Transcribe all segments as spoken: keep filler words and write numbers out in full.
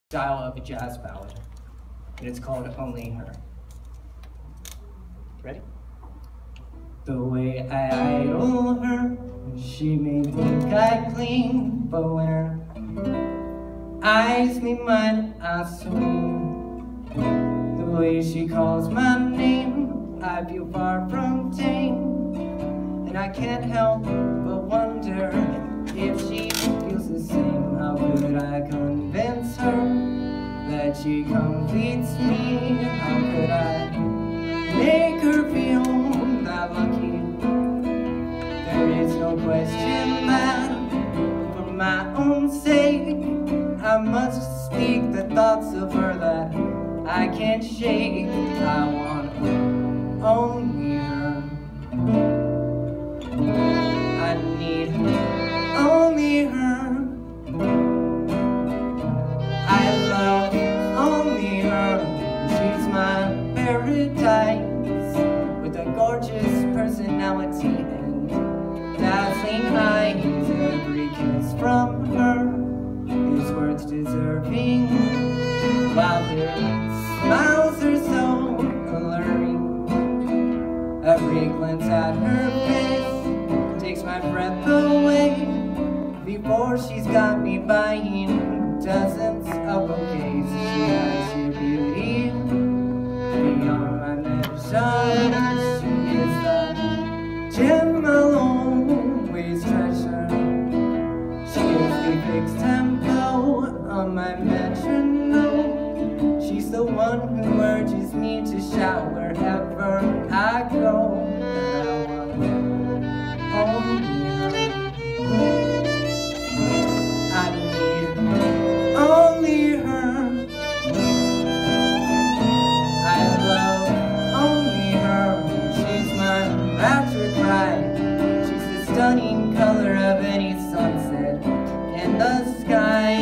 style of a jazz ballad, and it's called Only Her. Ready? The way I idol her, she may think I cling, but when her eyes meet mine, I swing. The way she calls my name, I feel far from tame, and I can't help but wonder if she feels the same. How could I convince her that she completes me? How could I make her feel that lucky? There is no question that for my own sake I must speak the thoughts of her that I can't shake. I want only her. I need only her. I love only her. She's my paradise, with a gorgeous personality and dazzling eyes. Every kiss from her is worth deserving, while her smiles are so alluring. Every glance at her face takes my breath away, before she's got me buying dozens of bouquets. She has your beauty beyond my measure. She is the gem I'll always treasure. She gives me fixed tempo on my metronome. She's the one who urges me to shout wherever I go. And I want only her. I need only her. I love only her. She's my rapture cry. She's the stunning color of any sunset in the sky.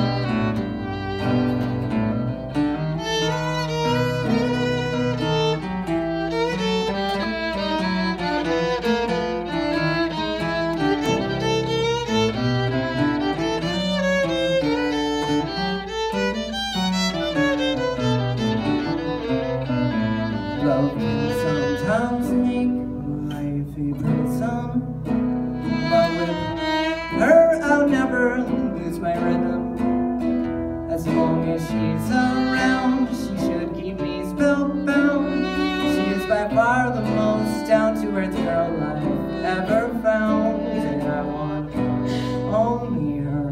Love can sometimes make life a prison, but with her I'll never lose my rhythm. As long as she's around, she should keep me spellbound. She is by far the most down-to-earth girl I've ever found, and I want only her.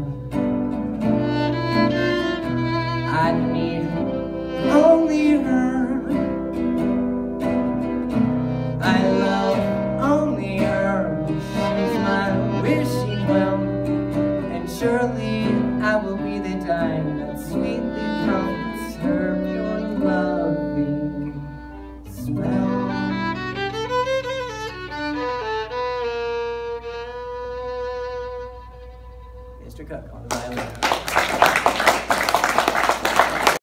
I need only her. I love only her. She's my wishing well, and surely I will be the dime that sweetly comes her pure loving smell. Mister Cooke on the violin.